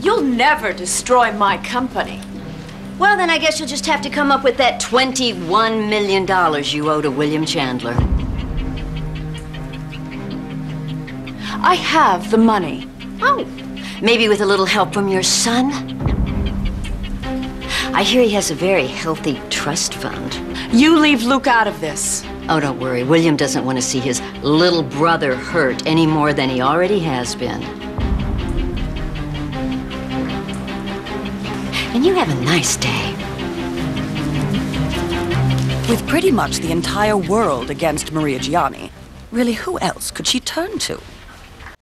You'll never destroy my company. Well, then I guess you'll just have to come up with that $21 million you owe to William Chandler. I have the money. Oh, maybe with a little help from your son? I hear he has a very healthy trust fund. You leave Luke out of this. Oh, don't worry. William doesn't want to see his little brother hurt any more than he already has been. And you have a nice day. With pretty much the entire world against Maria Gianni, really, who else could she turn to?